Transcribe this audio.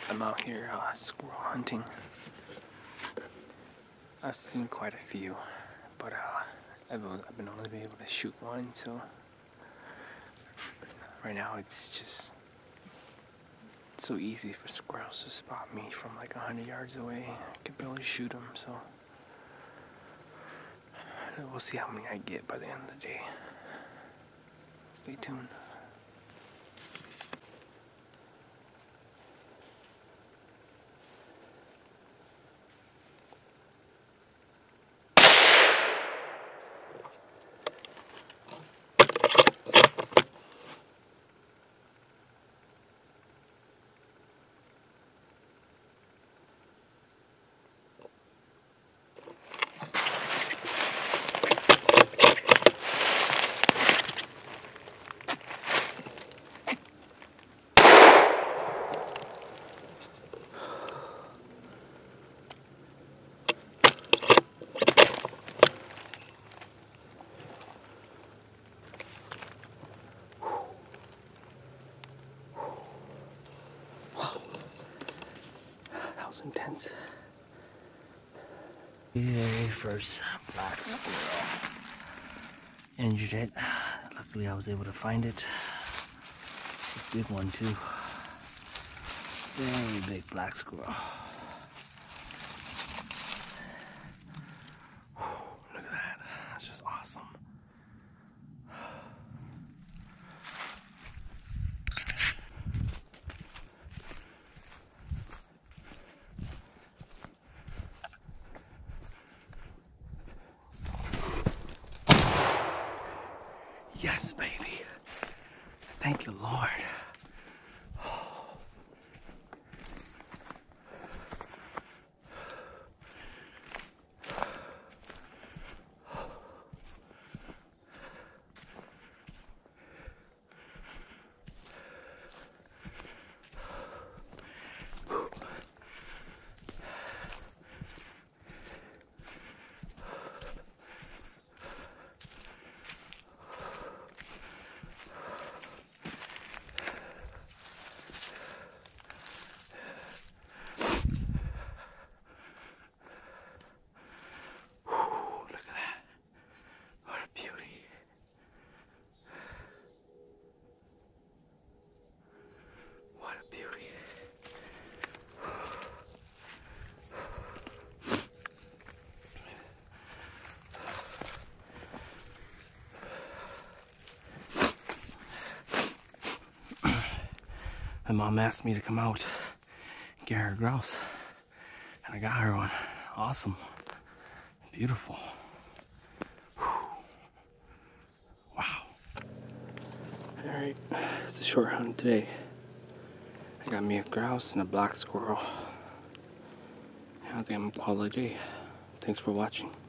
I'm out here squirrel hunting. I've seen quite a few, but I've been only able to shoot one, so right now it's just so easy for squirrels to spot me from like 100 yards away. I can barely shoot them, so we'll see how many I get by the end of the day. Stay tuned. Intense. Yay, first black squirrel. Injured it. Luckily I was able to find it. A big one too. Very big black squirrel. Look at that. That's just awesome. Yes, baby. Thank you, Lord. My mom asked me to come out and get her a grouse, and I got her one. Awesome. Beautiful. Whew. Wow. Alright, it's a short hunt today. I got me a grouse and a black squirrel. I think I'm gonna call it a day. Thanks for watching.